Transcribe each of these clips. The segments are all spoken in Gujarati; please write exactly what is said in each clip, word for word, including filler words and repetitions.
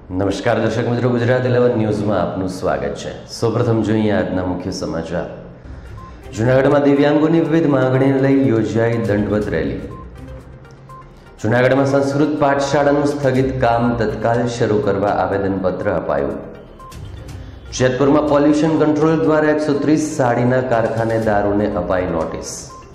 નમસ્કાર દર્શક મિત્રો, ગુજરાત ઇલેવન ન્યૂઝમાં આપનું સ્વાગત છે। સૌપ્રથમ જોઈએ આજના મુખ્ય સમાચાર। જૂનાગઢમાં દિવ્યાંગોની વિવિધ માંગણીને લઈ યોજાઈ દંડવત રેલી। જૂનાગઢમાં સંસ્કૃત પાઠશાળાનું સ્થગિત કામ તત્કાલ શરૂ કરવા આવેદનપત્ર અપાયું। જેતપુરમાં પોલ્યુશન કંટ્રોલ દ્વારા એકસો ત્રીસ સાડીના કારખાનેદારોને અપાઈ નોટિસ।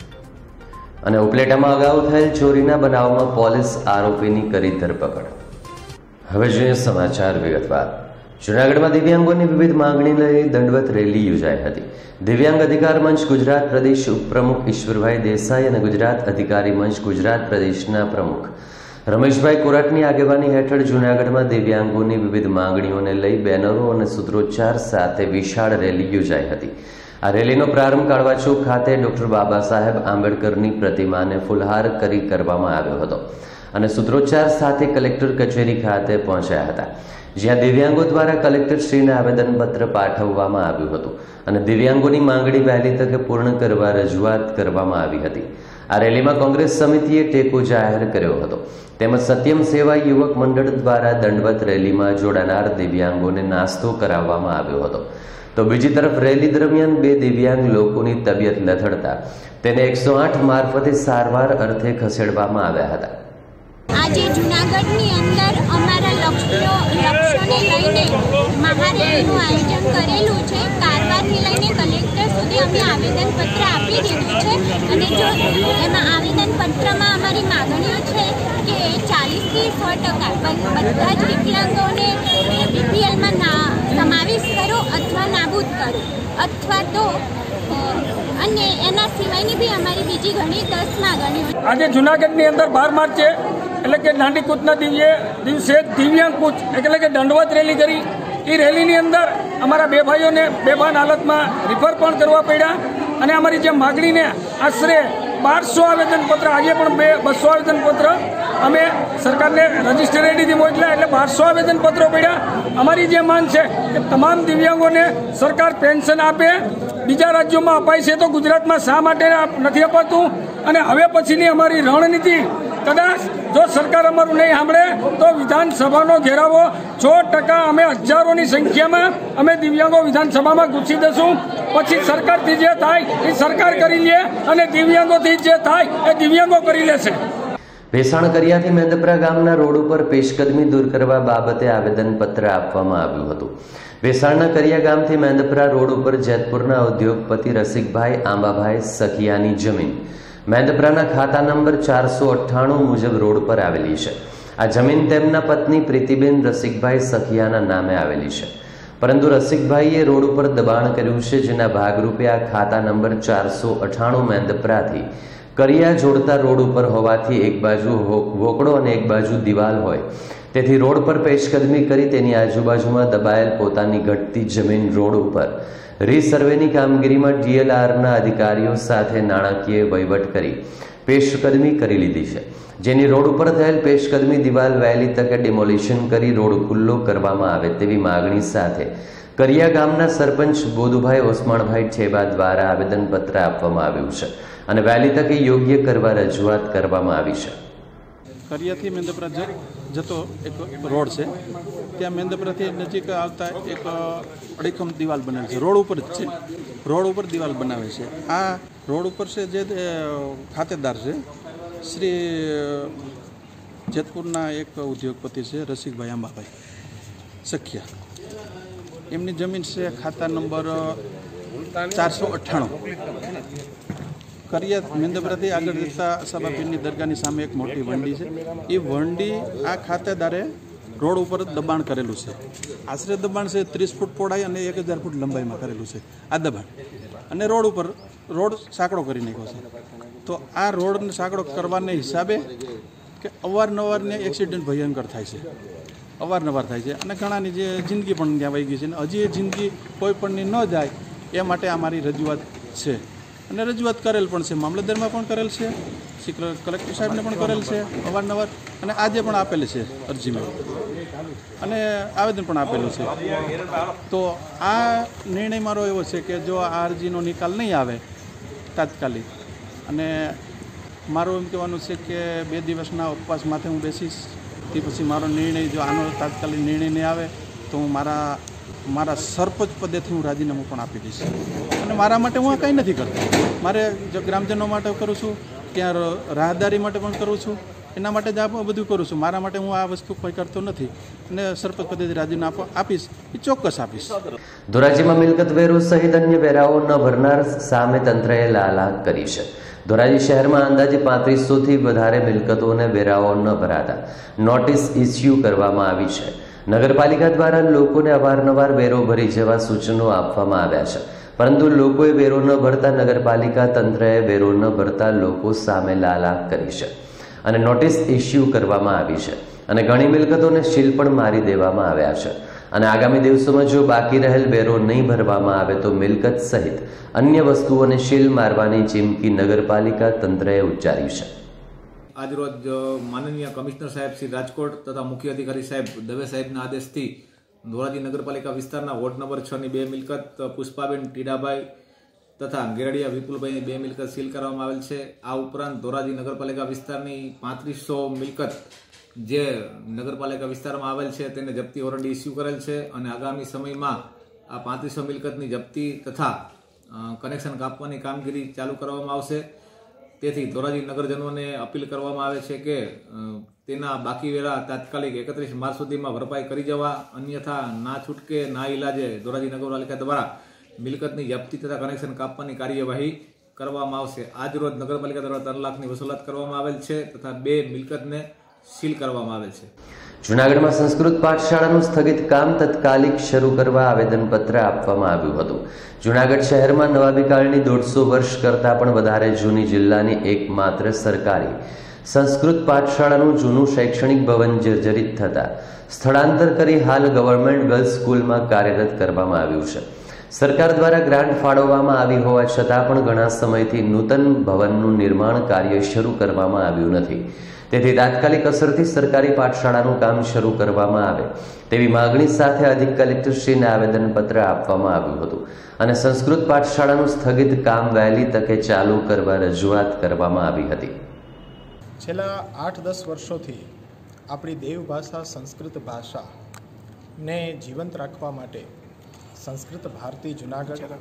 અને ઉપલેટામાં અગાઉ થયેલ ચોરીના બનાવમાં પોલીસ આરોપીની કરી ધરપકડ। હવે જોઈએ સમાચાર વિગતવાર। જૂનાગઢમાં દિવ્યાંગોની વિવિધ માંગણીને લઈ દંડવત રેલી યોજાઈ હતી। દિવ્યાંગ અધિકાર મંચ ગુજરાત પ્રદેશ ઉપપ્રમુખ ઈશ્વરભાઈ દેસાઈ અને ગુજરાત અધિકારી મંચ ગુજરાત પ્રદેશના પ્રમુખ રમેશભાઈ કોરાટની આગેવાની હેઠળ જૂનાગઢમાં દિવ્યાંગોની વિવિધ માંગણીઓને લઈ બેનરો અને સૂત્રોચ્ચાર સાથે વિશાળ રેલી યોજાઈ હતી। આ રેલીનો પ્રારંભ કાળવા ચોક ખાતે ડોક્ટર બાબા સાહેબ આંબેડકરની પ્રતિમાને ફૂલહાર કરી કરવામાં આવ્યો હતો અને સૂત્રોચ્ચાર સાથે કલેક્ટર કચેરી ખાતે પહોંચ્યા હતા, જ્યાં દિવ્યાંગો દ્વારા કલેક્ટરશ્રીને આવેદનપત્ર પાઠવવામાં આવ્યું હતું અને દિવ્યાંગોની માંગણી વહેલી તકે પૂર્ણ કરવા રજૂઆત કરવામાં આવી હતી। આ રેલીમાં કોંગ્રેસ સમિતિએ ટેકો જાહેર કર્યો હતો, તેમજ સત્યમ સેવા યુવક મંડળ દ્વારા દંડવત રેલીમાં જોડાનાર દિવ્યાંગોને નાસ્તો કરાવવામાં આવ્યો હતો। તો બીજી તરફ રેલી દરમિયાન બે દિવ્યાંગ લોકોની તબિયત લથડતા તેને એકસો આઠ મારફતે સારવાર અર્થે ખસેડવામાં આવ્યા હતા। આજે જૂનાગઢની અંદર અમારા લક્ષ્યો લક્ષ્યોને લઈને મહારેલીનું આયોજન કરેલું છે। કારવારથી લઈને કલેક્ટર સુધી અમે આવેદનપત્ર આપી દીધું છે અને જો એમાં આવેદનપત્રમાં અમારી માગણીઓ છે કે ચાલીસથી સો ટકા બધા જ વિકલાંગોને બીપીએલમાં ના સમાવેશ કરો અથવા નાબૂદ કરો અથવા તો અને એના સિવાયની બી અમારી બીજી ઘણી દસ માગણીઓ। આજે જૂનાગઢની અંદર બાર માર્ચે એટલે કે દાંડી કૂચના દિવસે દિવસે દિવ્યાંગ કૂચ એટલે કે દંડવત રેલી કરી। એ રેલીની અંદર અમારા બે ભાઈઓને બેભાન હાલતમાં રિફર પણ કરવા પડ્યા અને અમારી જે માગણીને આશરે બારસો આવેદનપત્ર આજે પણ બે બસો આવેદનપત્ર અમે સરકારને રજીસ્ટર આઈડીથી મોકલ્યા એટલે બારસો આવેદનપત્રો પડ્યા। અમારી જે માંગ છે કે તમામ દિવ્યાંગોને સરકાર પેન્શન આપે। બીજા રાજ્યોમાં અપાય છે તો ગુજરાતમાં શા માટે નથી અપાતું? અને હવે પછીની અમારી રણનીતિ કદાચ જો સરકાર અમારું નહીં સાંભળે તો વિધાનસભાનો ઘેરાવો સો ટકા અમે હજારોની સંખ્યામાં અમે દિવ્યાંગો વિધાનસભામાં ઘૂસી દઈશું। પછી સરકારથી જે થાય એ સરકાર કરી લે અને દિવ્યાંગોથી જે થાય એ દિવ્યાંગો કરી લેશે। ભેસાણ કરિયાથી મેંદપરા ગામના રોડ ઉપર પેશકદમી દૂર કરવા બાબતે આવેદનપત્ર આપવામાં આવ્યું હતું। ભેસાણના કરિયા ગામથી મેંદપરા રોડ ઉપર જેતપુરના ઉદ્યોગપતિ રસિકભાઈ આંબાભાઈ સખિયાની જમીન મેંદપરાના ખાતા નંબર ચારસો અઠ્ઠાણું મુજબ રોડ પર આવેલી છે। આ જમીન તેમના પત્ની પ્રીતિબેન રસિકભાઈ સખિયાના નામે આવેલી છે, પરંતુ રસિકભાઈએ રોડ ઉપર દબાણ કર્યું છે, જેના ભાગરૂપે આ ખાતા નંબર ચારસો અઠ્ઠાણું મેંદપરાથી કરિયા જોડતા રોડ ઉપર હોવાથી એક બાજુ વોકડો અને એક બાજુ દિવાલ હોય, તેથી રોડ પર પેશકદમી કરી તેની આજુબાજુમાં દબાયેલ પોતાની ઘટતી જમીન રોડ ઉપર રીસર્વેની કામગીરીમાં ડીએલઆરના અધિકારીઓ સાથે નાણાકીય વહીવટ કરી પેશકદમી કરી લીધી છે, જેની રોડ ઉપર થયેલ પેશકદમી દિવાલ વહેલી તકે ડિમોલિશન કરી રોડ ખુલ્લો કરવામાં આવે તેવી માગણી સાથે કરિયા ગામના સરપંચ બોધુભાઈ ઓસમાણભાઈ ઠેબા દ્વારા આવેદનપત્ર આપવામાં આવ્યું છે અને વહેલી તકે યોગ્ય કરવા રજૂઆત કરવામાં આવી છે। કરિયાથી મેંદપરા જતો એક રોડ છે, ત્યાં મેંદપરાથી નજીક આવતા એક અડીખમ દિવાલ બનાવે છે, રોડ ઉપર જ છે, રોડ ઉપર દિવાલ બનાવે છે। આ રોડ ઉપર છે જે ખાતેદાર છે શ્રી જેતપુરના એક ઉદ્યોગપતિ છે રસિકભાઈ આંબાભાઈ સખિયા, એમની જમીન છે ખાતા નંબર ચારસો અઠ્ઠાણું કરિયા મેંદપરાથી આગળ જતા સભાપીરની દરગાહની સામે એક મોટી વંડી છે। એ વંડી આ ખાતેદારે રોડ ઉપર દબાણ કરેલું છે, આશરે દબાણ છે ત્રીસ ફૂટ પહોળાઈ અને એક હજાર ફૂટ લંબાઈમાં કરેલું છે આ દબાણ, અને રોડ ઉપર રોડ સાંકડો કરી નાખ્યો છે। તો આ રોડને સાંકડો કરવાને હિસાબે કે અવારનવારને એક્સિડન્ટ ભયંકર થાય છે, અવારનવાર થાય છે અને ઘણાની જે જિંદગી પણ ત્યાં વહી ગઈ છે અને હજી એ જિંદગી કોઈ પણની ન જાય એ માટે અમારી રજૂઆત છે અને રજૂઆત કરેલ પણ છે, મામલતદારમાં પણ કરેલ છે, કલેક્ટર સાહેબને પણ કરેલ છે અવારનવાર અને આજે પણ આપેલી છે અરજીમાં અને આવેદન પણ આપેલું છે। તો આ નિર્ણય મારો એવો છે કે જો આ અરજીનો નિકાલ નહીં આવે તાત્કાલિક, અને મારું એમ કહેવાનું છે કે બે દિવસના ઉપવાસ માથે હું બેસીશ તે પછી મારો નિર્ણય જો આનો તાત્કાલિક નિર્ણય નહીં આવે તો હું મારા મારા સરપંચ પદેથી હું રાજીનામું પણ આપી દઈશ. અને મારા માટે હું આ કંઈ નથી કરતો. મારે જો ગ્રામજનો માટે કરું છું, ત્યાં રાહદારી માટે પણ કરું છું, એના માટે જ આ બધું કરું છું. મારા માટે હું આ વસ્તુ કોઈ કરતો નથી અને સરપંચ પદેથી રાજીનામું આપીશ, એ ચોક્કસ આપીશ. ધોરાજીમાં મિલકત વેરો સહિત અન્ય વેરાઓ ન ભરનાર સામે તંત્રએ લાલાક કરી છે. ધોરાજી શહેરમાં અંદાજે પાંત્રીસોથી વધારે મિલકતોને વેરાઓ ન ભરાતા નોટિસ ઇસ્યુ કરવામાં આવી છે. નગરપાલિકા દ્વારા લોકોને અવારનવાર વેરો ભરી જવા સૂચનો આપવામાં આવ્યા છે, પરંતુ લોકોએ વેરો ન ભરતા નગરપાલિકા તંત્રએ વેરો ન ભરતા લોકો સામે લાલાક કરી છે અને નોટિસ ઇસ્યુ કરવામાં આવી છે અને ઘણી મિલકતોને સીલ પણ મારી દેવામાં આવ્યા છે. અને આગામી દિવસોમાં જો બાકી રહેલ વેરો નહીં ભરવામાં આવે તો મિલકત સહિત અન્ય વસ્તુઓને સીલ મારવાની ચીમકી નગરપાલિકા તંત્રએ ઉચ્ચારી છે. આજરોજ માનનીય કમિશનર સાહેબ શ્રી રાજકોટ તથા મુખ્ય અધિકારી સાહેબ દવે સાહેબના આદેશથી ધોરાજી નગરપાલિકા વિસ્તારના વોર્ડ નંબર છ ની બે મિલકત પુષ્પાબેન ટીડાભાઈ તથા ગેરડિયા વિપુલભાઈની બે મિલકત સીલ કરવામાં આવેલ છે. આ ઉપરાંત ધોરાજી નગરપાલિકા વિસ્તારની પાંત્રીસો મિલકત જે નગરપાલિકા વિસ્તારમાં આવેલ છે તેને જપ્તી વોરંટ ઇસ્યુ કરેલ છે અને આગામી સમયમાં આ પાંત્રીસો મિલકતની જપ્તી તથા કનેક્શન કાપવાની કામગીરી ચાલુ કરવામાં આવશે. તેથી ધોરાજી નગરજનોને અપીલ કરવામાં આવે છે કે તેના બાકી વેરા તાત્કાલિક એકત્રીસ માર્ચ સુધીમાં ભરપાઈ કરી જવા, અન્યથા ના છૂટકે ના ઇલાજે ધોરાજી નગરપાલિકા દ્વારા મિલકતની જપ્તી તથા કનેક્શન કાપવાની કાર્યવાહી કરવામાં આવશે. આજ રોજ નગરપાલિકા દ્વારા ત્રણ લાખની વસૂલાત કરવામાં આવેલ છે તથા બે મિલકતને સીલ કરવામાં આવેલ છે. જૂનાગઢમાં સંસ્કૃત પાઠશાળાનું સ્થગિત કામ તત્કાલિક શરૂ કરવા આવેદનપત્ર આપવામાં આવ્યું હતું. જૂનાગઢ શહેરમાં નવાબીકાળની દોઢસો વર્ષ કરતાં પણ વધારે જૂની જિલ્લાની એકમાત્ર સરકારી સંસ્કૃત પાઠશાળાનું જૂનું શૈક્ષણિક ભવન જર્જરિત થતાં સ્થળાંતર કરી હાલ ગવર્મેન્ટ ગર્લ્સ સ્કૂલમાં કાર્યરત કરવામાં આવ્યું છે. સરકાર દ્વારા ગ્રાન્ટ ફાળવવામાં આવી હોવા છતાં પણ ઘણા સમયથી નૂતન ભવનનું નિર્માણ કાર્ય શરૂ કરવામાં આવ્યું નથી. તેથી તાત્કાલિક અસરથી સરકારી પાઠશાળાનું કામ શરૂ કરવામાં આવે તેવી માગણી સાથે અધિક કલેક્ટરશ્રીને આવેદનપત્ર આપવામાં આવ્યું હતું અને સંસ્કૃત પાઠશાળાનું સ્થગિત કામ વહેલી તકે ચાલુ કરવા રજૂઆત કરવામાં આવી હતી. છેલ્લા આઠ દસ વર્ષોથી આપણી દેવભાષા સંસ્કૃત ભાષાને જીવંત રાખવા માટે સંસ્કૃત ભારતી જુનાગઢ,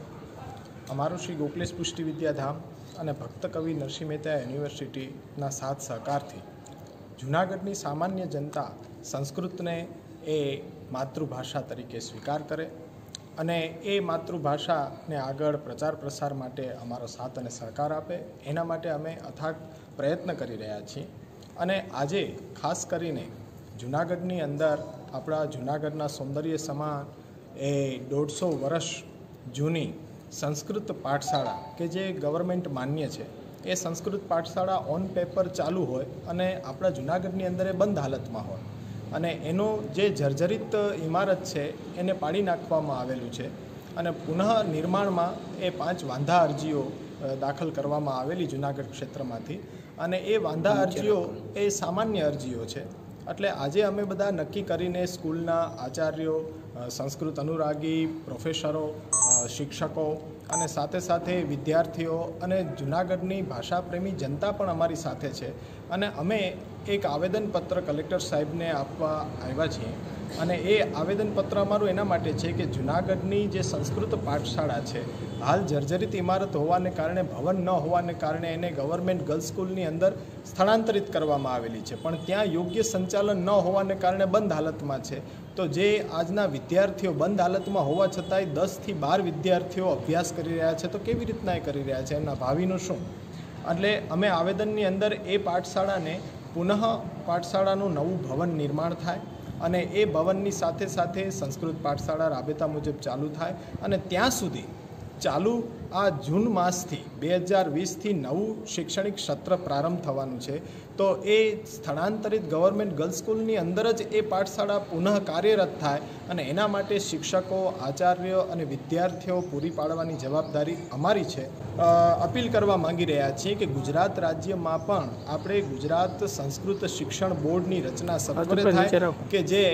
અમારું શ્રી ગોકલેશ પુષ્ટિ વિદ્યાધામ અને ભક્ત કવિ નરસિંહ મહેતા યુનિવર્સિટીના સાથ સહકારથી જૂનાગઢની સામાન્ય જનતા સંસ્કૃતને એ માતૃભાષા તરીકે સ્વીકાર કરે અને એ માતૃભાષાને આગળ પ્રચાર પ્રસાર માટે અમારો સાથ અને સહકાર આપે, એના માટે અમે અથાગ પ્રયત્ન કરી રહ્યા છીએ. અને આજે ખાસ કરીને જૂનાગઢની અંદર આપણા જૂનાગઢના સૌંદર્ય સમાન એ દોઢસો વર્ષ જૂની સંસ્કૃત પાઠશાળા કે જે ગવર્મેન્ટ માન્ય છે, એ સંસ્કૃત પાઠશાળા ઓન પેપર ચાલુ હોય અને આપણા જૂનાગઢની અંદર એ બંધ હાલતમાં હોય અને એનો જે જર્જરિત ઇમારત છે એને પાડી નાખવામાં આવેલું છે અને પુનઃ નિર્માણમાં એ પાંચ વાંધા અરજીઓ દાખલ કરવામાં આવેલી જૂનાગઢ ક્ષેત્રમાંથી અને એ વાંધા અરજીઓ એ સામાન્ય અરજીઓ છે. એટલે આજે અમે બધા નક્કી કરીને સ્કૂલના આચાર્યો, સંસ્કૃત અનુરાગી, પ્રોફેસરો, શિક્ષકો અને સાથે સાથે વિદ્યાર્થીઓ અને જૂનાગઢની ભાષાપ્રેમી જનતા પણ અમારી સાથે છે અને અમે એક આવેદનપત્ર કલેક્ટર સાહેબને આપવા આવ્યા છીએ. અને એ આવેદનપત્ર અમારું એના માટે છે કે જૂનાગઢની જે સંસ્કૃત પાઠશાળા છે, હાલ જર્જરિત ઇમારત હોવાને કારણે, ભવન ન હોવાને કારણે એને ગવર્મેન્ટ ગર્લ્સ સ્કૂલની અંદર સ્થળાંતરિત કરવામાં આવેલી છે, પણ ત્યાં યોગ્ય સંચાલન ન હોવાને કારણે બંધ હાલતમાં છે. તો જે આજના વિદ્યાર્થીઓ બંધ હાલતમાં હોવા છતાંય દસથી બાર વિદ્યાર્થીઓ અભ્યાસ કરી રહ્યા છે, તો કેવી રીતના એ કરી રહ્યા છે, એમના ભાવિનું શું? એટલે અમે આવેદનની અંદર એ પાઠશાળાને પુનઃ પાઠશાળાનું નવું ભવન નિર્માણ થાય અને એ ભવનની સાથે સાથે સંસ્કૃત પાઠશાળા રાબેતા મુજબ ચાલુ થાય અને ત્યાં સુધી ચાલુ આ જૂન માસથી બે હજાર વીસથી નવું શૈક્ષણિક સત્ર પ્રારંભ થવાનું છે. તો એ સ્થળાંતરિત ગવર્મેન્ટ ગર્લ્સ સ્કૂલની અંદર જ એ પાઠશાળા પુનઃ કાર્યરત થાય અને એના માટે શિક્ષકો, આચાર્યો અને વિદ્યાર્થીઓ પૂરી પાડવાની જવાબદારી અમારી છે. અપીલ કરવા માંગી રહ્યા છીએ કે ગુજરાત રાજ્યમાં પણ આપણે ગુજરાત સંસ્કૃત શિક્ષણ બોર્ડની રચના સત્વરે થાય કે જે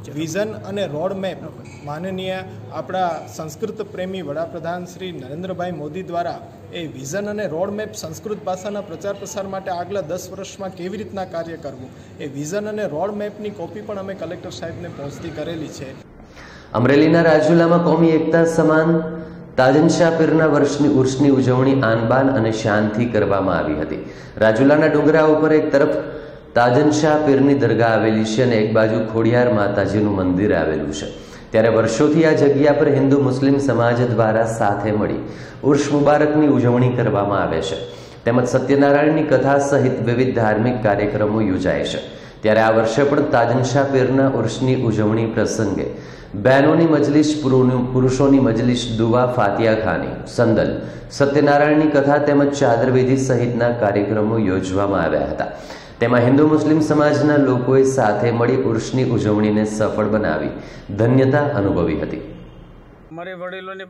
વિઝન અને રોડ મેપ માનનીય આપણા સંસ્કૃત પ્રેમી વડાપ્રધાન શ્રી નરેન્દ્રભાઈ મોદી દ્વારા એ વિઝન અને રોડ મેપ સંસ્કૃત ભાષાના પ્રચાર પ્રસાર માટે આગલા દસ વર્ષમાં કેવી રીતના કાર્ય કરવું, એ વિઝન અને રોડ મેપની કોપી પણ અમે કલેક્ટર સાહેબને પહોંચતી કરેલી છે. અમરેલીના રાજુલામાં કોમી એકતા સમાન તાજનશાહ પીરના વર્ષની ઉર્સની ઉજવણી આનબાન અને શાનથી કરવામાં આવી હતી. રાજુલાના ડુંગરા ઉપર એક તરફ તાજનશાહ પીરની દરગાહ આવેલી છે અને એક બાજુ ખોડિયાર માતાજીનું મંદિર આવેલું છે. ત્યારે વર્ષોથી આ જગ્યા પર હિન્દુ મુસ્લિમ સમાજ દ્વારા સાથે મળી ઉર્સ મુબારકની ઉજવણી કરવામાં આવે છે. તેમજ સત્યનારાયણની કથા સહિત વિવિધ ધાર્મિક કાર્યક્રમો યોજાય છે. ત્યારે આ વર્ષે પણ તાજનશાહ પીરના ઉર્સની ઉજવણી પ્રસંગે બહેનોની મજલિસ, પુરુષોની મજલિસ, દુઆ, ફાતિયા ખાની, સંદલ, સત્યનારાયણની કથા તેમજ ચાદરવિધિ સહિતના કાર્યક્રમો યોજવામાં આવ્યા હતા. તેમાં હિન્દુ મુસ્લિમ સમાજના લોકોએ સાથે મળી ઉર્સની ઉજવણીને સફળ બનાવી ધન્યતા અનુભવી હતી. અમારી વડીલોની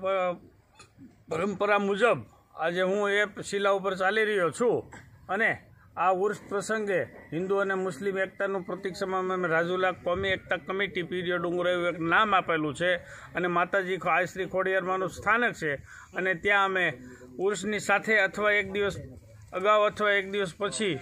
પરંપરા મુજબ આજે હું એ શિલા ઉપર ચાલી રહ્યો છું અને આ ઉર્સ પ્રસંગે હિન્દુ અને મુસ્લિમ એકતાનું પ્રતિક સમાન અમે રાજુલા કોમી એકતા કમિટી પીરિયડ ડુંગર એવું એક નામ આપેલું છે અને માતાજી આ શ્રી ખોડિયારમાંનું સ્થાનક છે અને ત્યાં અમે ઉર્સની સાથે અથવા એક દિવસ અગાઉ અથવા એક દિવસ પછી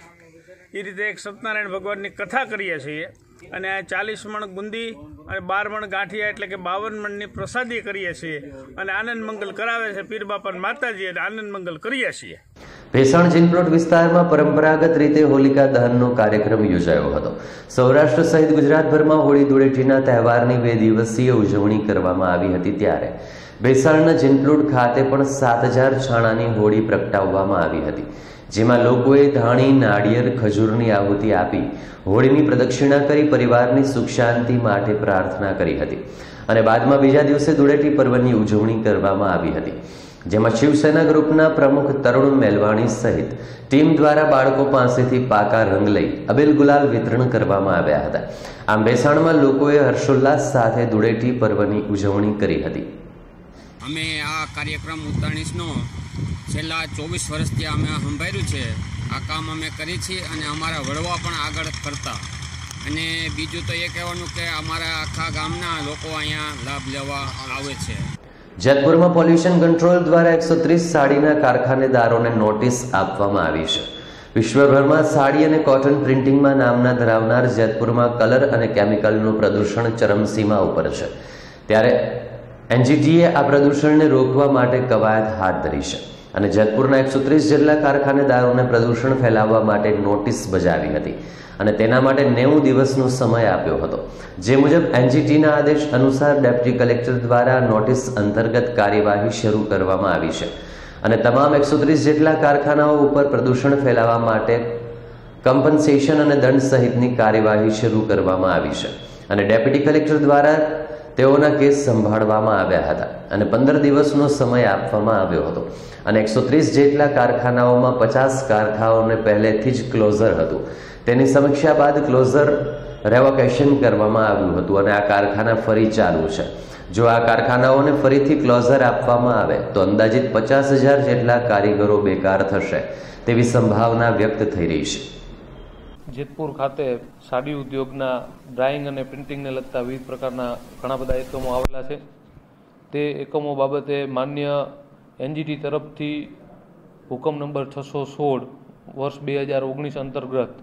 એ રીતે એક સત્યનારાયણ ભગવાનની કથા કરીએ છીએ અને આ ચાલીસ મણ બુંદી અને બાર મણ ગાંઠિયા એટલે કે બાવન મણની પ્રસાદી કરીએ છીએ અને આનંદ મંગલ કરાવે છે પીર બાપા માતાજી અને આનંદ મંગલ કરીએ છીએ. ભેસાણ જીનપ્લોટ વિસ્તારમાં પરંપરાગત રીતે હોલિકા દહનનો કાર્યક્રમ યોજાયો હતો. સૌરાષ્ટ્ર સહિત ગુજરાતભરમાં હોળી ધૂળેટીના તહેવારની બે દિવસીય ઉજવણી કરવામાં આવી હતી. ત્યારે ભેસાણના જીનપ્લોટ ખાતે પણ સાત હજાર છાણાની હોળી પ્રગટાવવામાં આવી હતી, જેમાં લોકોએ ધાણી, નાળિયેર, ખજૂરની આહુતિ આપી હોળીની પ્રદક્ષિણા કરી પરિવારની સુખ શાંતિ માટે પ્રાર્થના કરી હતી અને બાદમાં બીજા દિવસે ધૂળેટી પર્વની ઉજવણી કરવામાં આવી હતી, જેમાં શિવસેના ગ્રુપના પ્રમુખ તરુણ મેલવાણી સહિત ટીમ દ્વારા બાળકો પાસેથી પાકા રંગ લઈ અબીલ ગુલાલ વિતરણ કરવામાં આવ્યા હતા. આમ ભેસાણમાં લોકોએ હર્ષોલ્લાસ સાથે ધૂળેટી પર્વની ઉજવણી કરી હતી. અમે આ કાર્યક્રમ ઉત્તરાયણનો છેલ્લા ચોવીસ વર્ષથી અમે સંભાળ્યું છે. આ કામ અમે કરી છીએ અને અમારા વડવા પણ આગળ કરતા. અને બીજું તો એ કહેવાનું કે અમારા આખા ગામના લોકો અહીંયા લાભ લેવા આવે છે. જેતપુરમાં પોલ્યુશન કંટ્રોલ દ્વારા એકસો ત્રીસ સાડીના કારખાનેદારોને નોટિસ આપવામાં આવી છે. વિશ્વભરમાં સાડી અને કોટન પ્રિન્ટિંગમાં નામના ધરાવનાર જેતપુરમાં કલર અને કેમિકલનું પ્રદૂષણ ચરમસીમા ઉપર છે. ત્યારે એનજીટીએ આ પ્રદૂષણને રોકવા માટે કવાયત હાથ ધરી છે અને જેતપુરના એકસો ત્રીસ જેટલા કારખાનેદારોને પ્રદૂષણ ફેલાવવા માટે નોટિસ બજાવી હતી અને તેના માટે નેવું દિવસનો સમય આપ્યો હતો. જે મુજબ એનજીટીના આદેશ અનુસાર ડેપ્યુટી કલેક્ટર દ્વારા નોટિસ અંતર્ગત કાર્યવાહી શરૂ કરવામાં આવી છે અને તમામ એકસો ત્રીસ જેટલા કારખાનાઓ ઉપર પ્રદૂષણ ફેલાવવા માટે કમ્પન્સેશન અને દંડ સહિતની કાર્યવાહી શરૂ કરવામાં આવી છે અને ડેપ્યુટી કલેક્ટર દ્વારા તેઓના કેસ સંભાળવામાં આવ્યા હતા અને પંદર દિવસનો સમય આપવામાં આવ્યો હતો અને એકસો ત્રીસ જેટલા કારખાનાઓમાં પચાસ કારખાનાઓને પહેલેથી જ ક્લોઝર હતું. તેની સમીક્ષા બાદ ક્લોઝર રેવોકેશન કરવામાં આવ્યું હતું અને આ કારખાના ફરી ચાલુ છે. જો આ કારખાનાઓને ફરીથી ક્લોઝર આપવામાં આવે તો અંદાજિત પચાસ હજાર જેટલા કારીગરો બેકાર થશે તેવી સંભાવના વ્યક્ત થઈ રહી છે. જેતપુર ખાતે સાડી ઉદ્યોગના ડ્રાઇંગ અને પ્રિન્ટિંગને લગતા વિવિધ પ્રકારના ઘણા બધા એકમો આવેલા છે. તે એકમો બાબતે માન્ય એનજીટી તરફથી હુકમ નંબર છસો સોળ વર્ષ બે હજાર ઓગણીસ અંતર્ગત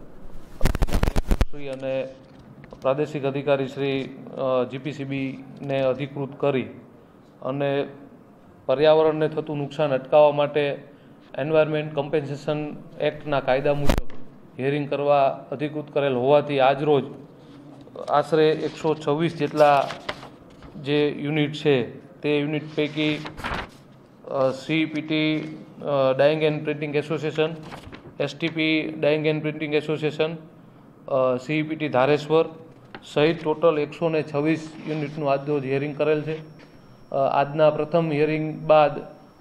શ્રી અને પ્રાદેશિક અધિકારી શ્રી જીપીસીબીને અધિકૃત કરી અને પર્યાવરણને થતું નુકસાન અટકાવવા માટે એન્વાયરમેન્ટ કમ્પેન્સેશન એક્ટના કાયદા મુજબ હિયરિંગ કરવા અધિકૃત કરેલ હોવાથી આજરોજ આશરે એકસો છવ્વીસ જેટલા જે યુનિટ છે તે યુનિટ પૈકી CPT dyeing and printing association, STP dyeing and printing association, CPT Dhareshwar સહિત ટોટલ એકસો ને છવ્વીસ યુનિટનું આજરોજ હિયરિંગ કરેલ છે. આજના પ્રથમ હિયરિંગ બાદ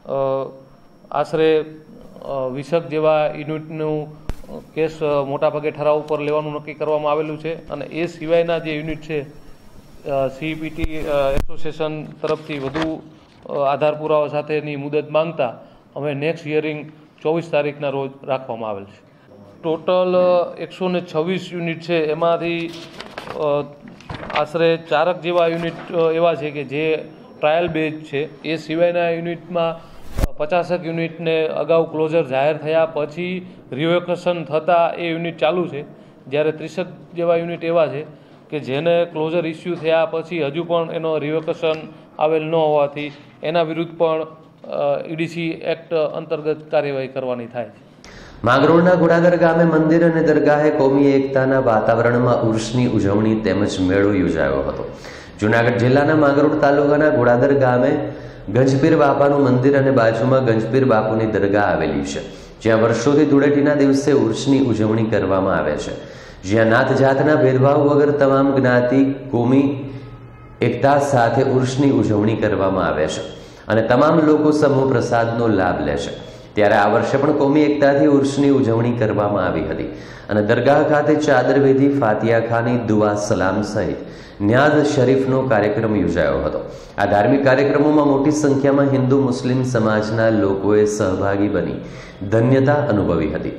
આશરે વીસક જેવા યુનિટનું કેસ મોટાભાગે ઠરાવ ઉપર લેવાનું નક્કી કરવામાં આવેલું છે અને એ સિવાયના જે યુનિટ છે સીપીટી એસોસિએશન તરફથી વધુ આધાર પુરાવા સાથેની મુદત માંગતા અમે નેક્સ્ટ હિયરિંગ ચોવીસ તારીખના રોજ રાખવામાં આવેલ છે. ટોટલ એકસો ને છવ્વીસ યુનિટ છે, એમાંથી આશરે ચારક જેવા યુનિટ એવા છે કે જે ટ્રાયલ બેઝ છે. એ સિવાયના યુનિટમાં પચાસક યુનિટને અગાઉ ક્લોઝર જાહેર થયા પછી રિવેકેશન થતાં એ યુનિટ ચાલુ છે, જ્યારે ત્રીસક જેવા યુનિટ એવા છે કે જેને ક્લોઝર ઇસ્યુ થયા પછી હજુ પણ એનો રિવેકેશન આવેલ ન હોવાથી એના વિરુદ્ધ પણ ઈડીસી એક્ટ અંતર્ગત કાર્યવાહી કરવાની થાય છે. માંગરોળના ઘોડાદર ગામે મંદિર અને દરગાહે કોમી એકતાના વાતાવરણમાં ઉર્સની ઉજવણી તેમજ મેળો યોજાયો હતો. જૂનાગઢ જિલ્લાના માંગરોળ તાલુકાના ઘોડાદર ગામે ગંજપીર બાપાનું મંદિર અને બાજુમાં ગંજપીર બાપુની દરગાહ આવેલી છે, જ્યાં વર્ષોથી ધૂળેટીના દિવસે ઉર્સની ઉજવણી કરવામાં આવે છે, જ્યાં નાત જાતના ભેદભાવ વગર તમામ જ્ઞાતિ કોમી એકતા સાથે ઉર્સની ઉજવણી કરવામાં આવે છે અને તમામ લોકો સમૂહ પ્રસાદનો લાભ લે છે. ત્યારે આ વર્ષે પણ કોમી એકતાથી ઉર્સની ઉજવણી કરવામાં આવી હતી અને દરગાહ ખાતે ચાદર વિધિ, ફાતિયા ખાની, દુઆ સલામ સહિત ન્યાઝ શરીફનો કાર્યક્રમ યોજાયો હતો. આ ધાર્મિક કાર્યક્રમોમાં મોટી સંખ્યામાં હિન્દુ મુસ્લિમ સમાજના લોકોએ સહભાગી બની ધન્યતા અનુભવી હતી.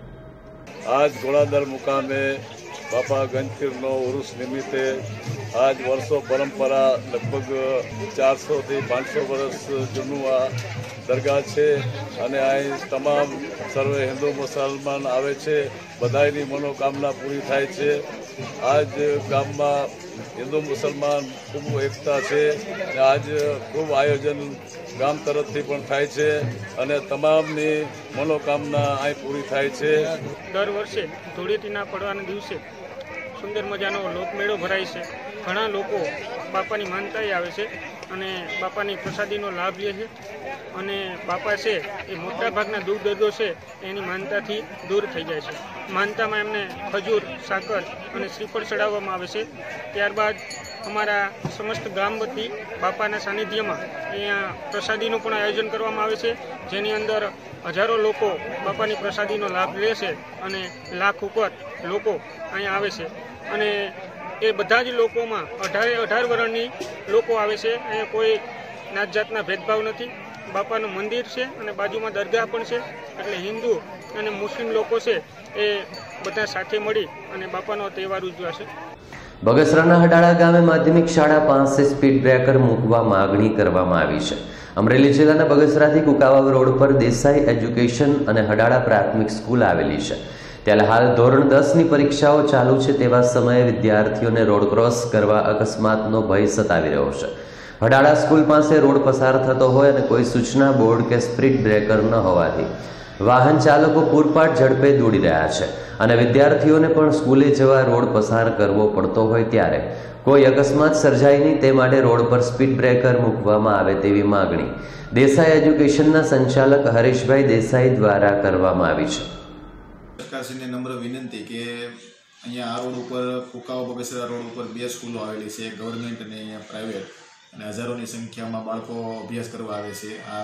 આજ ઘોડાદર મુકામે બાપા ગંજપીરનો ઉરુસ નિમિત્તે આજ વર્ષો પરંપરા લગભગ ચારસોથી પાંચસો વર્ષ જૂનું આ દરગાહ છે અને અહીં તમામ સર્વે હિન્દુ મુસલમાન આવે છે. બધાની મનોકામના પૂરી થાય છે. આજ ગામમાં હિન્દુ મુસલમાન ખૂબ એકતા છે. આજ ખૂબ આયોજન ગામ તરફથી પણ થાય છે અને તમામની મનોકામના અહીં પૂરી થાય છે. દર વર્ષે ધૂળેટીના પડવાના દિવસે સુંદર મજાનો લોકમેળો ભરાય છે. ઘણા લોકો બાપાની માનતાએ આવે છે અને બાપાની પ્રસાદીનો લાભ લે છે અને બાપા છે એ મોટાભાગના દુઃખ દર્દો છે એની માનતાથી દૂર થઈ જાય છે. માનતામાં એમને ખજૂર, સાકર અને શ્રીફળ ચડાવવામાં આવે છે. ત્યારબાદ અમારા સમસ્ત ગામ વતી બાપાના સાનિધ્યમાં અહીંયા પ્રસાદીનું પણ આયોજન કરવામાં આવે છે, જેની અંદર હજારો લોકો બાપાની પ્રસાદીનો લાભ લે છે અને લાખ ઉપર લોકો અહીંયા આવે છે અને એ બધા જ લોકોમાં અઢારે અઢાર વર્ષની લોકો આવે છે. અહીંયા કોઈ નાત જાતના ભેદભાવ નથી. બાપાનું મંદિર છે અને બાજુમાં દરગાહ પણ છે, એટલે હિન્દુ અને મુસ્લિમ લોકો છે એ બધા સાથે મળી અને બાપાનો તહેવાર ઉજવાશે. બગસરાના હડાળા ગામે માધ્યમિક શાળા પાસે સ્પીડ બ્રેકર મૂકવા માગણી કરવામાં આવી છે. અમરેલી જિલ્લાના બગસરાથી કુકાવાવ રોડ પર દેસાઈ એજ્યુકેશન અને હડાળા પ્રાથમિક સ્કૂલ આવેલી છે. ત્યારે હાલ ધોરણ દસની પરીક્ષાઓ ચાલુ છે તેવા સમયે વિદ્યાર્થીઓને રોડ ક્રોસ કરવા અકસ્માતનો ભય સતાવી રહ્યો છે. હડાળા સ્કૂલ પાસે રોડ પસાર થતો હોય અને કોઈ સૂચના બોર્ડ કે સ્પીડ બ્રેકર ન હોવાથી વાહન ચાલકો પૂરપાટ ઝડપે દોડી રહ્યા છે અને વિદ્યાર્થીઓને પણ સ્કૂલે જવા રોડ પસાર કરવો પડતો હોય ત્યારે કોઈ અકસ્માત સર્જાય નહીં તે માટે રોડ પર સ્પીડ બ્રેકર મૂકવામાં આવે તેવી માગણી દેસાઈ એજ્યુકેશનના સંચાલક હરેશભાઈ દેસાઈ દ્વારા કરવામાં આવી છે. સરકારશ્રીને નમ્ર વિનંતી કે અહીંયા આ રોડ ઉપર કુકાવા બગસરા રોડ ઉપર બે સ્કૂલો આવેલી છે, ગવર્મેન્ટ અને અહીંયા પ્રાઇવેટ, અને હજારોની સંખ્યામાં બાળકો અભ્યાસ કરવા આવે છે. આ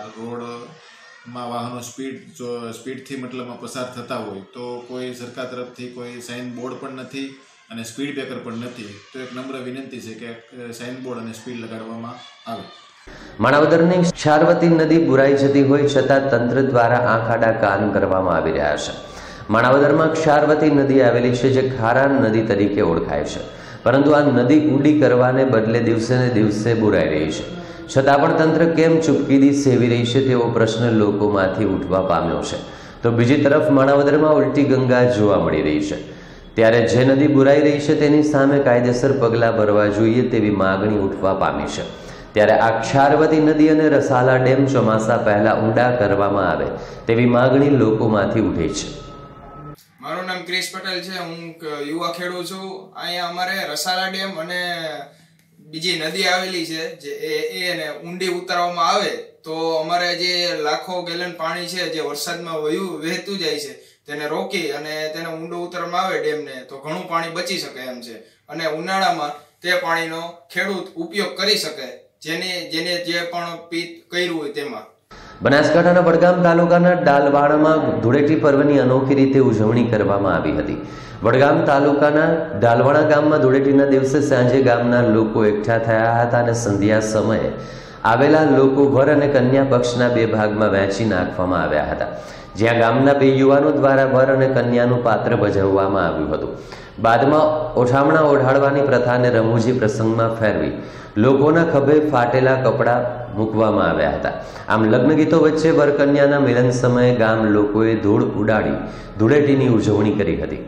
રોડમાં વાહનો સ્પીડ જો સ્પીડથી મતલબમાં પસાર થતા હોય તો કોઈ સરકાર તરફથી કોઈ સાઇન બોર્ડ પણ નથી અને સ્પીડ બ્રેકર પણ નથી. તો એક નમ્ર વિનંતી છે કે સાઇન બોર્ડ અને સ્પીડ લગાડવામાં આવે. માણાવદરની ક્ષારવતી નદી બુરાઈ જતી હોય છતાં તંત્ર દ્વારા આંખ આડા કાન કરવામાં આવી રહ્યા છે. માણાવદરમાં ક્ષારવતી નદી આવેલી છે જે ખારા નદી તરીકે ઓળખાય છે, પરંતુ આ નદી ઊંડી કરવાને બદલે દિવસે ને દિવસે બુરાઈ રહી છે. છતાં પણ તંત્ર કેમ ચૂપકીદી સેવી રહી છે તેવો પ્રશ્ન લોકોમાંથી ઉઠવા પામ્યો છે. તો બીજી તરફ માણાવદરમાં ઉલટી ગંગા જોવા મળી રહી છે. ત્યારે જે નદી બુરાઈ રહી છે તેની સામે કાયદેસર પગલાં ભરવા જોઈએ તેવી માગણી ઉઠવા પામી છે. ત્યારે આ ક્ષારવતી નદી અને રસાલા ડેમ ચોમાસા પહેલા ઊંડા કરવામાં આવે તેવી માગણી લોકોમાંથી ઉઠી છે. મારું નામ ક્રિશ પટેલ છે. હું યુવા ખેડૂત છું. અહીંયા અમારે રસાલા ડેમ અને બીજી નદી આવેલી છે જે એ એને ઊંડી ઉતારવામાં આવે તો અમારે જે લાખો ગેલન પાણી છે જે વરસાદમાં વયું વહેતું જાય છે તેને રોકી અને તેને ઊંડો ઉતારવામાં આવે ડેમને તો ઘણું પાણી બચી શકે એમ છે અને ઉનાળામાં તે પાણીનો ખેડૂત ઉપયોગ કરી શકે જેને જેને જે પણ પિત્ત કર્યું હોય તેમાં. બનાસકાંઠાના વડગામ તાલુકાના ડાલવાણામાં ધૂળેટી પર્વની અનોખી રીતે ઉજવણી કરવામાં આવી હતી. વડગામ તાલુકાના ડાલવાણા ગામમાં ધૂળેટીના દિવસે સાંજે ગામના લોકો એકઠા થયા હતા અને સંધ્યા સમયે આવેલા લોકો વર અને કન્યા પક્ષના બે ભાગમાં વહેંચી નાખવામાં આવ્યા હતા, જ્યાં ગામના બે યુવાનો દ્વારા વર અને કન્યાનું પાત્ર ભજવવામાં આવ્યું હતું. બાદમાં ઓઠામણા ઓઢાડવાની પ્રથાને રમૂજી પ્રસંગમાં ફેરવી લોકોના ખભે ફાટેલા કપડાં મૂકવામાં આવ્યા હતા. આમ લગ્ન ગીતો વચ્ચે વર કન્યાના મિલન સમયે ગામ લોકોએ ધૂળ ઉડાડી ધૂળેટીની ઉજવણી કરી હતી.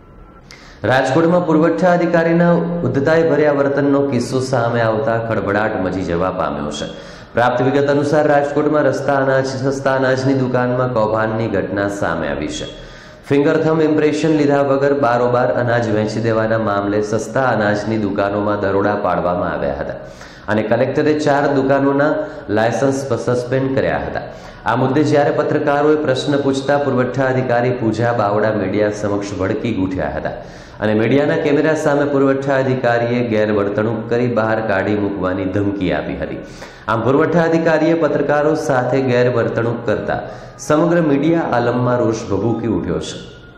રાજકોટમાં પુરવઠા અધિકારીના ઉદ્ધતાઈ ભર્યા વર્તનનો કિસ્સો સામે આવતા ખળભળાટ મચી જવા પામ્યો છે. પ્રાપ્ત વિગત અનુસાર રાજકોટમાં રસ્તા અનાજ સસ્તા અનાજની દુકાનમાં કૌભાંડની ઘટના સામે આવી છે. ફિંગર થમ ઇમ્પ્રેશન લીધા વગર બારોબાર અનાજ વેચી દેવાના મામલે સસ્તા અનાજની દુકાનોમાં દરોડા પાડવામાં આવ્યા હતા અને કલેક્ટરે ચાર દુકાનોના લાયસન્સ સસ્પેન્ડ કર્યા હતા. આ મુદ્દે જ્યારે પત્રકારોએ પ્રશ્ન પૂછતા પુરવઠા અધિકારી પૂજા બાવડા મીડિયા સમક્ષ ભડકી ઉઠ્યા હતા અને મીડિયાના કેમેરા સામે પુરવઠા અધિકારીએ ગેરવર્તણૂક કરી બહાર કાઢી મૂકવાની ધમકી આપી હતી. આમ પુરવઠા અધિકારીએ પત્રકારો સાથે ગેરવર્તણૂક કરતા સમગ્ર મીડિયા આલમમાં રોષ ભભૂકી ઉઠ્યો છે.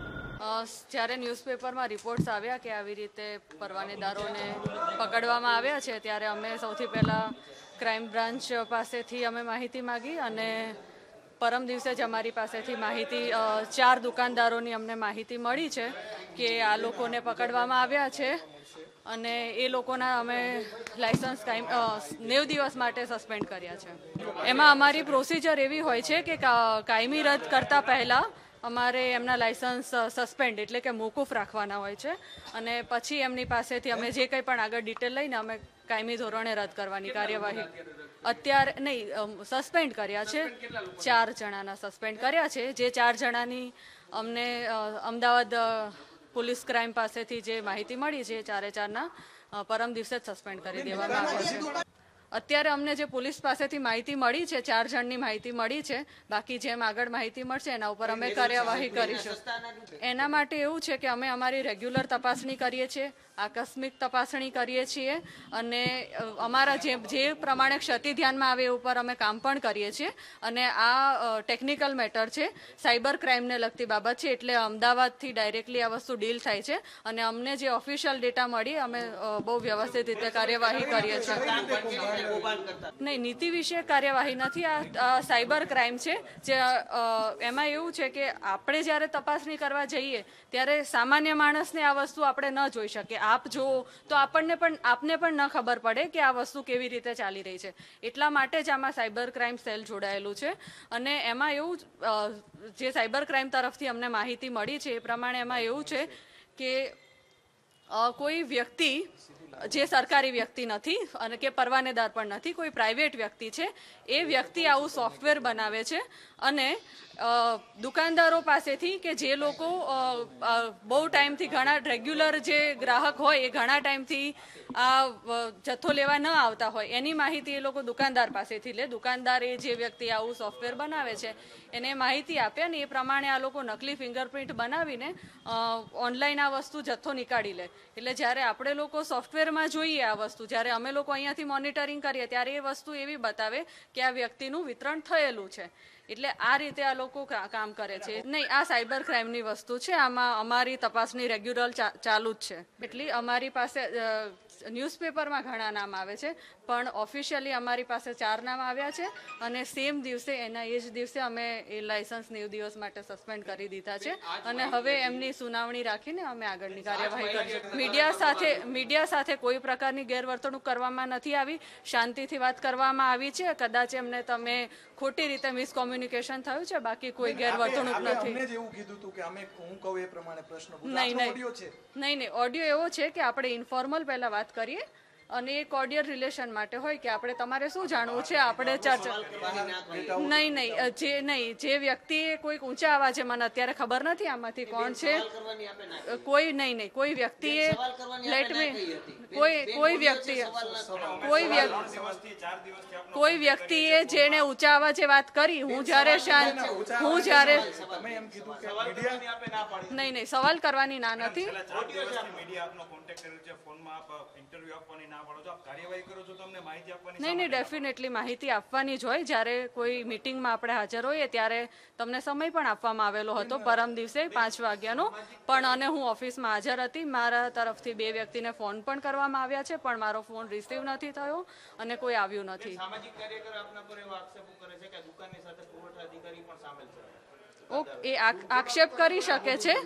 જ્યારે ન્યૂઝપેપરમાં રિપોર્ટ્સ આવ્યા કે આવી રીતે પરવાનેદારોને પકડવામાં આવ્યા છે ત્યારે અમે સૌથી પહેલાં ક્રાઇમ બ્રાન્ચ પાસેથી અમે માહિતી માગી અને પરમ દિવસે જ અમારી પાસેથી માહિતી ચાર દુકાનદારોની અમને માહિતી મળી છે કે આ લોકોને પકડવામાં આવ્યા છે અને એ લોકોના અમે લાયસન્સ કાયમ નેવ દિવસ માટે સસ્પેન્ડ કર્યા છે. એમાં અમારી પ્રોસિજર એવી હોય છે કે કાયમી રદ કરતાં પહેલાં અમારે એમના લાયસન્સ સસ્પેન્ડ એટલે કે મોકૂફ રાખવાના હોય છે અને પછી એમની પાસેથી અમે જે કંઈ પણ આગળ ડિટેલ લઈને અમે કાયમી ધોરણે રદ કરવાની કાર્યવાહી અત્યારે નહીં સસ્પેન્ડ કર્યા છે. ચાર જણાના સસ્પેન્ડ કર્યા છે. જે ચાર જણાની અમને અમદાવાદ પોલીસ ક્રાઇમ પાસેથી જે માહિતી મળી છે ચારે ચારના પરમ દિવસે જ સસ્પેન્ડ કરી દેવામાં આવ્યા છે. અત્યારે અમને જે પોલીસ પાસેથી માહિતી મળી છે ચાર જણની માહિતી મળી છે. બાકી જેમ આગળ માહિતી મળશે એના ઉપર અમે કાર્યવાહી કરીશું. એના માટે એવું છે કે અમે અમારી રેગ્યુલર તપાસણી કરીએ છીએ, આકસ્મિક તપાસણી કરીએ છીએ અને અમારા જે જે પ્રમાણે ક્ષતિ ધ્યાનમાં આવે એ ઉપર અમે કામ પણ કરીએ છીએ અને આ ટેકનિકલ મેટર છે, સાયબર ક્રાઇમને લગતી બાબત છે એટલે અમદાવાદથી ડાયરેક્ટલી આ વસ્તુ ડીલ થાય છે અને અમને જે ઓફિશિયલ ડેટા મળી અમે બહુ વ્યવસ્થિત રીતે કાર્યવાહી કરીએ છીએ. નહીં, નીતિ વિશે કાર્યવાહી નથી. આ સાયબર ક્રાઇમ છે જે એમાં એવું છે કે આપણે જ્યારે તપાસણી કરવા જઈએ ત્યારે સામાન્ય માણસને આ વસ્તુ આપણે ન જોઈ શકીએ. આપ જો તો આપણને પણ આપને પણ ન ખબર પડે કે આ વસ્તુ કેવી રીતે ચાલી રહી છે. એટલા માટે જ આમાં સાયબર ક્રાઇમ સેલ જોડાયેલું છે અને એમાં એવું જે સાયબર ક્રાઇમ તરફથી અમને માહિતી મળી છે એ પ્રમાણે એમાં એવું છે કે કોઈ વ્યક્તિ જે સરકારી વ્યક્તિ નથી અને કે પરવાનેદાર પણ નથી, કોઈ પ્રાઇવેટ વ્યક્તિ છે, એ વ્યક્તિ આવું સોફ્ટવેર બનાવે છે અને દુકાનદારો પાસેથી કે જે લોકો બહુ ટાઈમથી ઘણા રેગ્યુલર જે ગ્રાહક હોય એ ઘણા ટાઈમથી આ જથ્થો લેવા ન આવતા હોય એની માહિતી એ લોકો દુકાનદાર પાસેથી લે. દુકાનદાર એ જે વ્યક્તિ આવું સોફ્ટવેર બનાવે છે એને માહિતી આપે અને એ પ્રમાણે આ લોકો નકલી ફિંગરપ્રિન્ટ બનાવીને ઓનલાઈન આ વસ્તુ જથ્થો નીકાળી લે. એટલે જ્યારે આપણે લોકો સોફ્ટવેરમાં જોઈએ આ વસ્તુ, જ્યારે અમે લોકો અહીંયાથી મોનિટરિંગ કરીએ ત્યારે એ વસ્તુ એવી બતાવે કે આ વ્યક્તિનું વિતરણ થયેલું છે. એટલે આ રીતે આ લોકો કામ કરે છે. નહીં, આ સાયબર ક્રાઇમની વસ્તુ છે. આમાં અમારી તપાસની રેગ્યુલર ચાલુ જ છે. એટલે અમારી પાસે ન્યૂઝપેપરમાં ઘણા નામ આવે છે પણ ઓફિશિયલી અમારી પાસે ચાર નામ આવ્યા છે અને સેમ દિવસે એના એ જ દિવસે અમે એ લાયસન્સ નેવ દિવસ માટે સસ્પેન્ડ કરી દીધા છે અને હવે એમની સુનાવણી રાખીને અમે આગળની કાર્યવાહી કરીશું. મીડિયા સાથે મીડિયા સાથે કોઈ પ્રકારની ગેરવર્તણૂક કરવામાં નથી આવી. શાંતિથી વાત કરવામાં આવી છે. કદાચ એમને તમે ખોટી રીતે મિસકોમ્યુનિકેશન થયું છે, બાકી કોઈ ગેરવર્તણૂક નથી. નહીં નહીં નહીં ઓડિયો એવો છે કે આપણે ઇન્ફોર્મલ પહેલા વાત કરીએ અને એ કોર્ડિયલ રિલેશન માટે હોય કે આપણે તમારે શું જાણવું છે આપણે ચર્ચા. નહીં નહીં જે નહીં જે વ્યક્તિએ કોઈક ઊંચા અવાજે, મને અત્યારે ખબર નથી આમાંથી કોણ છે, કોઈ નહીં નહીં કોઈ વ્યક્તિએ લેટ મી કોઈ કોઈ વ્યક્તિએ કોઈ વ્યક્તિ કોઈ વ્યક્તિએ જેને ઊંચા અવાજે વાત કરી, હું જ્યારે શાંત હું જ્યારે નહીં નહીં સવાલ કરવાની ના નથી. નહીં નહીં ડેફિનેટલી માહિતી આપવાની જ હોય. જ્યારે કોઈ મિટિંગમાં આપણે હાજર હોઈએ ત્યારે તમને સમય પણ આપવામાં આવેલો હતો પરમ દિવસે પાંચ વાગ્યાનો, પણ અને હું ઓફિસમાં હાજર હતી. મારા તરફથી બે વ્યક્તિને ફોન પણ કરવામાં આવ્યા છે પણ મારો ફોન રિસીવ નથી થયો અને કોઈ આવ્યું નથી. એ આક્ષેપ કરી શકે છે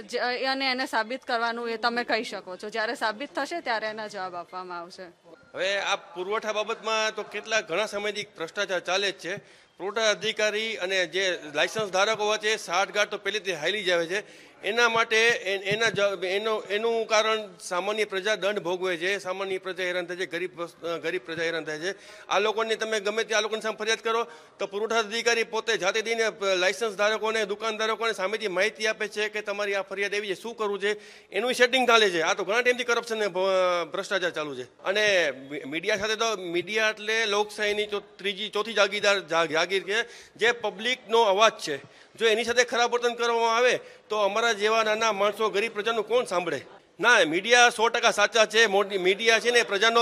અને એને સાબિત કરવાનું એ તમે કહી શકો છો. જ્યારે સાબિત થશે ત્યારે એના જવાબ આપવામાં આવશે. હવે આ પુરવઠા બાબતમાં તો કેટલા ઘણા સમયથી ભ્રષ્ટાચાર ચાલે જ છે. પુરવઠા અધિકારી અને જે લાયસન્સ ધારકો હોય છે સાઠગાંઠ તો પહેલેથી હાલી જ આવે છે. એના માટે એના એનો એનું કારણ સામાન્ય પ્રજા દંડ ભોગવે છે. સામાન્ય પ્રજા હેરાન થાય છે, ગરીબ ગરીબ પ્રજા હેરાન થાય છે. આ લોકોને તમે ગમે તે આ લોકોની સામે ફરિયાદ કરો તો પુરવઠા અધિકારી પોતે જાતે દઈને લાયસન્સ ધારકોને દુકાનદારોને સામેથી માહિતી આપે છે કે તમારી આ ફરિયાદ એવી છે, શું કરવું છે, એનું સેટિંગ ચાલે છે. આ તો ઘણા ટાઈમથી કરપ્શન ને ભ્રષ્ટાચાર ચાલુ છે. અને મીડિયા સાથે તો મીડિયા એટલે લોકશાહીની ત્રીજી ચોથી જાગીદાર જાગીર છે, જે પબ્લિકનો અવાજ છે. જો એની સાથે ખરાબ વર્તન કરવામાં આવે તો અમારા જેવા નાના માણસો ગરીબ પ્રજાનું કોણ સાંભળે? ના, મીડિયા સો ટકા સાચા છે. મોટી મીડિયા છે ને પ્રજાનો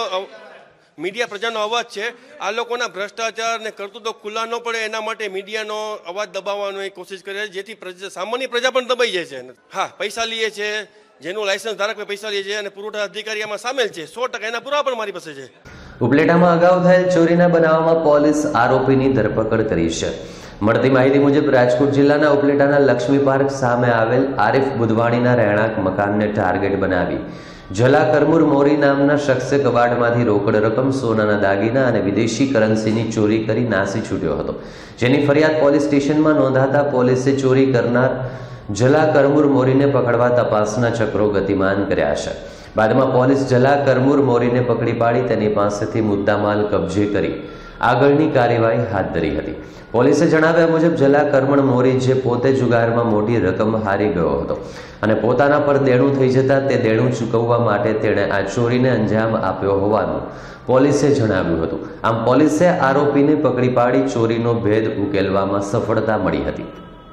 મીડિયા પ્રજાનો અવાજ છે. આ લોકોના ભ્રષ્ટાચાર ને કરતું તો ખુલ્લા ન પડે એના માટે મીડિયાનો અવાજ દબાવવાની કોશિશ કરે છે, જેથી પ્રજા સામાન્ય પ્રજા પણ દબાઈ જાય છે. હા, પૈસા લઈએ છે, જેનું લાયસન્સ ધારક પૈસા લે છે અને પુરવઠા અધિકારી આમાં સામેલ છે. સો ટકા એના પુરાવા પણ મારી પાસે છે. ઉપલેટામાં અગાઉ થયેલ ચોરીના બનાવમાં પોલીસ આરોપીની ધરપકડ કરી છે. મળતી માહિતી મુજબ રાજકોટ જિલ્લાના ઉપલેટાના લક્ષ્મી પાર્ક સામે આવેલ આરિફ બુધવાણીના રહેણાંક મકાનને ટાર્ગેટ બનાવી જલા કરમુર મોરી નામના શખ્સે કબાટમાંથી રોકડ રકમ, સોનાના દાગીના અને વિદેશી કરન્સીની ચોરી કરી નાસી છૂટ્યો હતો. જેની ફરિયાદ પોલીસ સ્ટેશનમાં નોંધાતા પોલીસે ચોરી કરનાર જલા કરમુર મોરીને પકડવા તપાસના ચક્રો ગતિમાન કર્યા છે. બાદમાં પોલીસ જલા કરમુર મોરીને પકડી પાડી તેની પાસેથી મુદ્દામાલ કબજે કરી આગળની કાર્યવાહી હાથ ધરી હતી. પોલીસે જણાવ્યા મુજબ જલા કરમણ મોરી, જે પોતે જુગારમાં મોટી રકમ હારી ગયો હતો અને પોતાના પર દેણું થઈ જતા તે દેણું ચૂકવવા માટે તેણે આ ચોરીને અંજામ આપ્યો હોવાનું પોલીસે જણાવ્યું હતું. આમ પોલીસે આરોપીને પકડી પાડી ચોરીનો ભેદ ઉકેલવામાં સફળતા મળી હતી.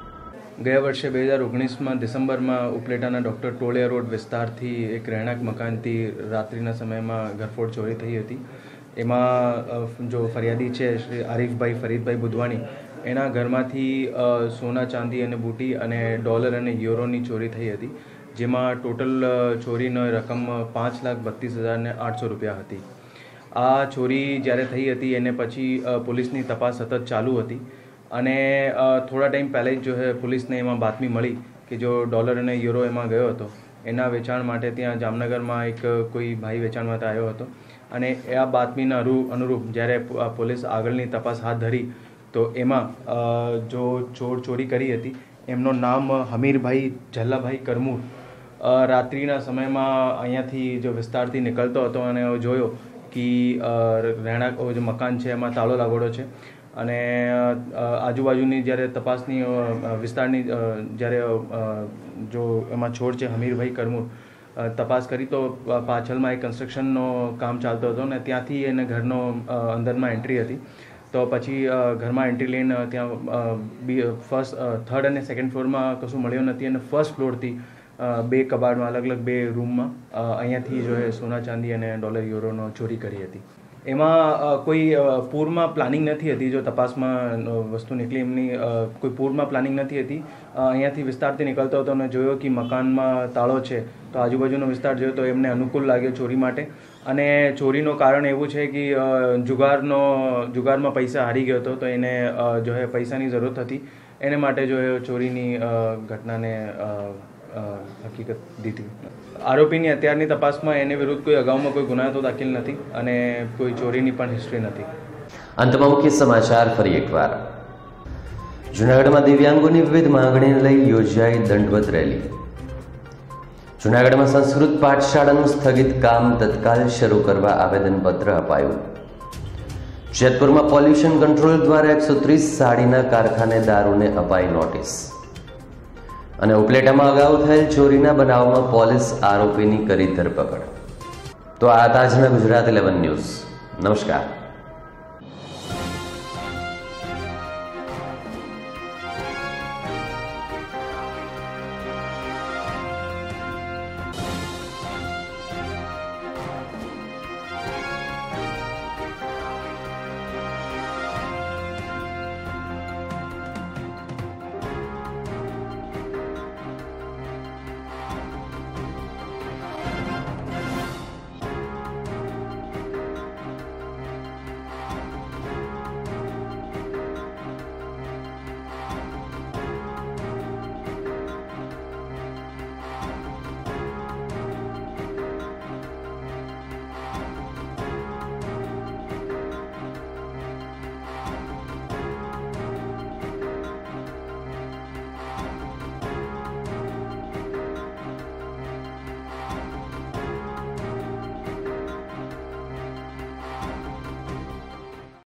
ગયા વર્ષે બે હજાર ઓગણીસમાં ડિસેમ્બરમાં ઉપલેટાના ડૉક્ટર ટોળિયા રોડ વિસ્તારથી એક રહેણાંક મકાનથી રાત્રિના સમયમાં ઘરફોડ ચોરી થઈ હતી. એમાં જો ફરિયાદી છે શ્રી આરીફભાઈ ફરીદભાઈ બુધવાણી, એના ઘરમાંથી સોના ચાંદી અને બુટી અને ડોલર અને યુરોની ચોરી થઈ હતી, જેમાં ટોટલ ચોરીનો રકમ પાંચ લાખ બત્રીસ હજાર ને આઠસો રૂપિયા હતી. આ ચોરી જ્યારે થઈ હતી એને પછી પોલીસની તપાસ સતત ચાલુ હતી અને થોડા ટાઈમ પહેલાં જ જો હે પોલીસને એમાં બાતમી મળી કે જો ડોલર અને યુરો એમાં ગયો હતો, એના વેચાણ માટે ત્યાં જામનગરમાં એક કોઈ ભાઈ વેચાણ માટે આવ્યો હતો અને આ બાતમીના અનુરૂપ જ્યારે પોલીસ આગળની તપાસ હાથ ધરી તો એમાં જો ચોર ચોરી કરી હતી એમનું નામ હમીરભાઈ ઝલ્લાભાઈ કરમુર રાત્રિના સમયમાં અહીંયાથી જો વિસ્તારથી નીકળતો હતો અને જોયો કે રહેણાંક જે મકાન છે એમાં તાળો લાગેલો છે અને આજુબાજુની જ્યારે તપાસની વિસ્તારની જ્યારે જો એમાં છોડ છે હમીરભાઈ કરમુર તપાસ કરી તો પાછળમાં એક કન્સ્ટ્રક્શનનો કામ ચાલતો હતો ને ત્યાંથી એને ઘરનો અંદરમાં એન્ટ્રી હતી. તો પછી ઘરમાં એન્ટ્રી લઈને ત્યાં બી ફર્સ્ટ થર્ડ અને સેકન્ડ ફ્લોરમાં કશું મળ્યું નથી અને ફર્સ્ટ ફ્લોરથી બે કબાડમાં અલગ અલગ બે રૂમમાં અહીંયાથી જો એ સોના ચાંદી અને ડોલર યુરોનો ચોરી કરી હતી. એમાં કોઈ પૂરમાં પ્લાનિંગ નથી હતી. જો તપાસમાં વસ્તુ નીકળી એમની કોઈ પૂરમાં પ્લાનિંગ નથી હતી. અહીંયાથી વિસ્તારથી નીકળતો હતો અને જોયો કે મકાનમાં તાળો છે તો આજુબાજુનો વિસ્તાર જોયો તો એમને અનુકૂળ લાગ્યો ચોરી માટે અને ચોરીનું કારણ એવું છે કે જુગારનો જુગારમાં પૈસા હારી ગયો હતો તો એને જો એ પૈસાની જરૂરત હતી એને માટે જો એ ચોરીની ઘટનાને હકીકત દીધી. આરોપીની અત્યારની તપાસમાં એને વિરુદ્ધ કોઈ અગાઉમાં કોઈ ગુના તો દાખલ નથી અને કોઈ ચોરીની પણ હિસ્ટ્રી નથી. અંતમાં મુખ્ય સમાચાર ફરી એકવાર. જૂનાગઢમાં દિવ્યાંગોની વિવિધ માંગણીને લઈ યોજાઈ દંડવત રેલી. જૂનાગઢમાં સંસ્કૃત પાઠશાળાનું સ્થગિત કામ તત્કાલ શરૂ કરવા આવેદનપત્ર અપાયું. જેતપુરમાં પોલ્યુશન કંટ્રોલ દ્વારા એકસો ત્રીસ સાડીના કારખાનેદારોને અપાઈ નોટિસ. અને ઉપલેટામાં અગાઉ થયેલ ચોરીના બનાવમાં પોલીસ આરોપીની કરી ધરપકડ. તો આ તાજના ગુજરાત ઇલેવન ન્યૂઝ. નમસ્કાર.